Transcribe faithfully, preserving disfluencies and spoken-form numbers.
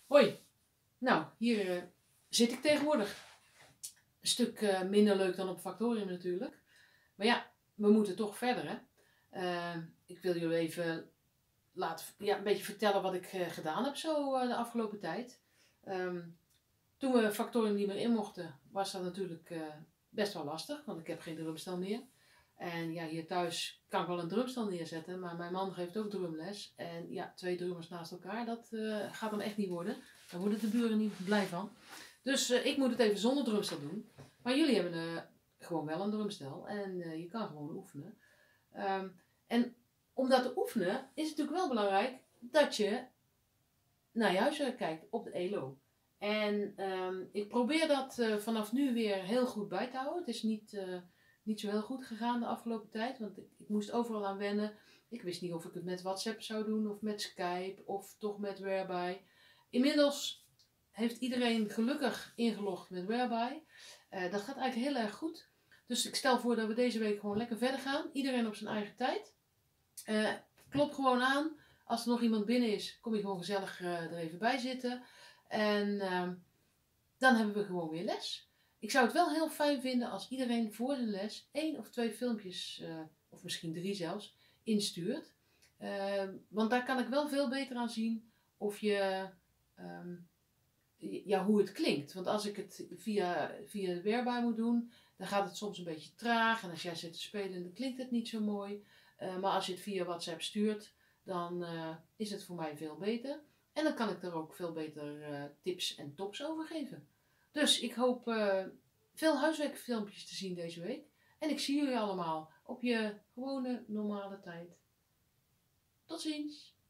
Hoi, nou hier uh, zit ik tegenwoordig. Een stuk uh, minder leuk dan op Factorium natuurlijk. Maar ja, we moeten toch verder hè. Uh, ik wil jullie even laten, ja, een beetje vertellen wat ik uh, gedaan heb zo uh, de afgelopen tijd. Um, toen we Factorium niet meer in mochten, was dat natuurlijk uh, best wel lastig, want ik heb geen drumstel meer. En ja, hier thuis kan ik wel een drumstel neerzetten, maar mijn man geeft ook drumles. En ja, twee drummers naast elkaar, dat uh, gaat dan echt niet worden. Daar worden de buren niet blij van. Dus uh, ik moet het even zonder drumstel doen. Maar jullie hebben uh, gewoon wel een drumstel en uh, je kan gewoon oefenen. Um, en om dat te oefenen is het natuurlijk wel belangrijk dat je naar je huiswerk kijkt op de E L O. En um, ik probeer dat uh, vanaf nu weer heel goed bij te houden. Het is niet... Uh, niet zo heel goed gegaan de afgelopen tijd, want ik, ik moest overal aan wennen. Ik wist niet of ik het met WhatsApp zou doen of met Skype of toch met Whereby. Inmiddels heeft iedereen gelukkig ingelogd met Whereby. Uh, dat gaat eigenlijk heel erg goed. Dus ik stel voor dat we deze week gewoon lekker verder gaan. Iedereen op zijn eigen tijd. Uh, klop gewoon aan. Als er nog iemand binnen is, kom je gewoon gezellig uh, er even bij zitten. En uh, dan hebben we gewoon weer les. Ik zou het wel heel fijn vinden als iedereen voor de les één of twee filmpjes, uh, of misschien drie zelfs, instuurt. Uh, want daar kan ik wel veel beter aan zien of je, um, ja, hoe het klinkt. Want als ik het via, via de Whereby moet doen, dan gaat het soms een beetje traag. En als jij zit te spelen, dan klinkt het niet zo mooi. Uh, maar als je het via WhatsApp stuurt, dan uh, is het voor mij veel beter. En dan kan ik er ook veel beter uh, tips en tops over geven. Dus ik hoop uh, veel huiswerkfilmpjes te zien deze week. En ik zie jullie allemaal op je gewone normale tijd. Tot ziens!